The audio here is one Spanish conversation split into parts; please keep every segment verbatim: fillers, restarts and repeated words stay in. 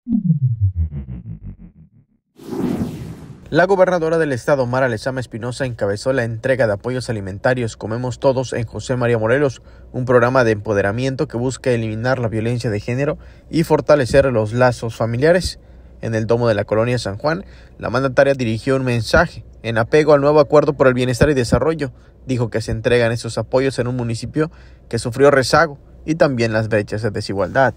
La gobernadora del estado, Mara Lezama Espinosa, encabezó la entrega de apoyos alimentarios Comemos Todos en José María Morelos, un programa de empoderamiento que busca eliminar la violencia de género y fortalecer los lazos familiares. En el domo de la colonia San Juan, la mandataria dirigió un mensaje en apego al nuevo acuerdo por el bienestar y desarrollo. Dijo que se entregan esos apoyos en un municipio que sufrió rezago y también las brechas de desigualdad.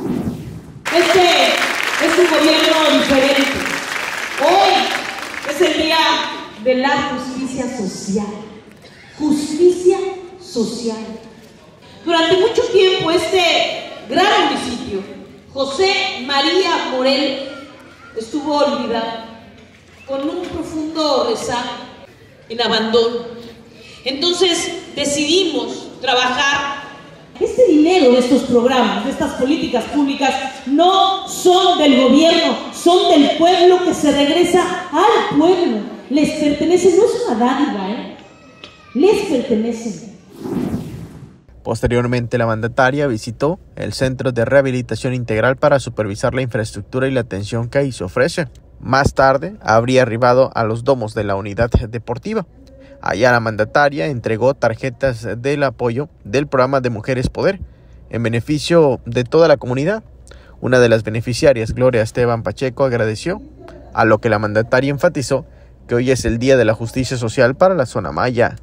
Este es un gobierno diferente. Hoy es el día de la justicia social. Justicia social. Durante mucho tiempo este gran municipio, José María Morelos, estuvo olvidado, con un profundo rezago, en abandono. Entonces decidimos trabajar. Este dinero de estos programas, de estas políticas públicas, no son del gobierno, son del pueblo, que se regresa al pueblo. Les pertenece, no es una dádiva, ¿eh? Les pertenecen. Posteriormente, la mandataria visitó el Centro de Rehabilitación Integral para supervisar la infraestructura y la atención que ahí se ofrece. Más tarde, habría arribado a los domos de la unidad deportiva. Allá la mandataria entregó tarjetas del apoyo del programa de Mujeres Poder en beneficio de toda la comunidad. Una de las beneficiarias, Gloria Esteban Pacheco, agradeció, a lo que la mandataria enfatizó que hoy es el Día de la Justicia Social para la zona maya.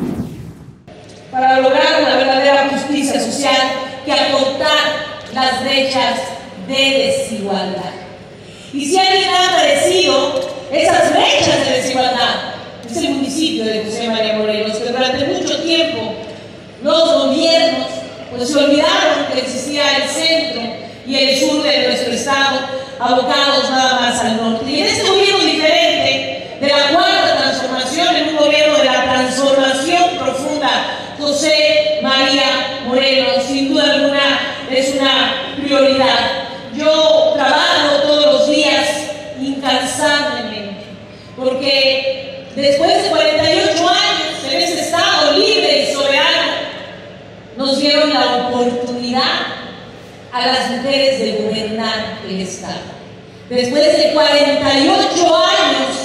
Para lograr una verdadera justicia social que acortar las brechas de desigualdad. Y si alguien ha padecido esas brechas de desigualdad, es el municipio de José María Morelos, que durante mucho tiempo los gobiernos pues, se olvidaron que existía el centro y el sur de nuestro estado, abocados nada más al norte. Y en este gobierno diferente, de la cuarta transformación, en un gobierno de la transformación profunda, José María Morelos, sin duda alguna, es una prioridad. Yo trabajo todos los días incansablemente, porque después de cuarenta y ocho años en ese estado libre y soberano, nos dieron la oportunidad a las mujeres de gobernar el estado. Después de cuarenta y ocho años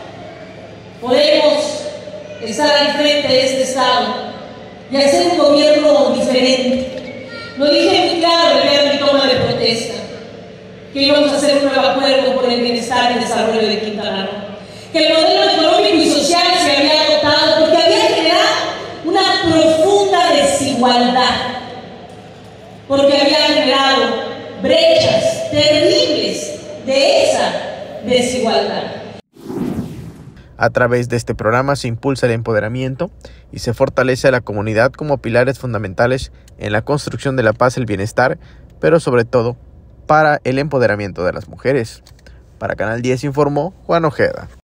podemos estar al frente de este estado y hacer un gobierno diferente. Lo dije muy claro el día de mi toma de protesta, que íbamos a hacer un nuevo acuerdo por el bienestar y el desarrollo de Quintana Roo, que el modelo económico y social se había agotado porque había generado una profunda desigualdad, porque había generado brechas terribles de esa desigualdad. A través de este programa se impulsa el empoderamiento y se fortalece a la comunidad como pilares fundamentales en la construcción de la paz y el bienestar, pero sobre todo para el empoderamiento de las mujeres. Para Canal diez informó Juan Ojeda.